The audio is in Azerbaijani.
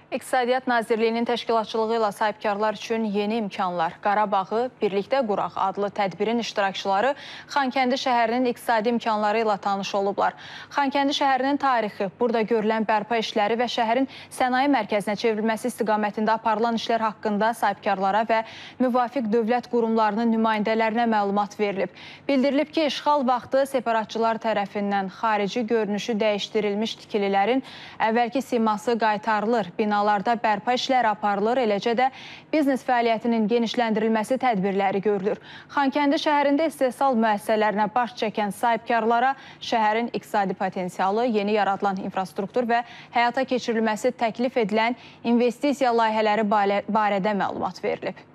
İqtisadiyyat Nazirliyinin təşkilatçılığı ilə sahibkarlar üçün yeni imkanlar, Qarabağı Birlikdə Quraq adlı tədbirin iştirakçıları Xankəndi şəhərinin iqtisadi imkanları ilə tanış olublar. Xankəndi şəhərinin tarixi, burada görülən bərpa işləri və şəhərin sənaye mərkəzinə çevrilməsi istiqamətində aparılan işlər haqqında sahibkarlara və müvafiq dövlət qurumlarının nümayəndələrinə məlumat verilib. Bildirilib ki, işğal vaxtı separatçılar tərəfindən xarici görünüşü dəyişdirilmiş tikililərin əvvəlki siması qaytarılır, binalarda bərpa işləri aparılır, eləcə də biznes fəaliyyətinin genişləndirilməsi tədbirləri görülür. Xankəndi şəhərində istehsal müəssisələrinə baş çəkən sahibkarlara şəhərin iqtisadi potensialı, yeni yaradılan infrastruktur və həyata keçirilməsi təklif edilən investisiya layihələri barədə məlumat verilib.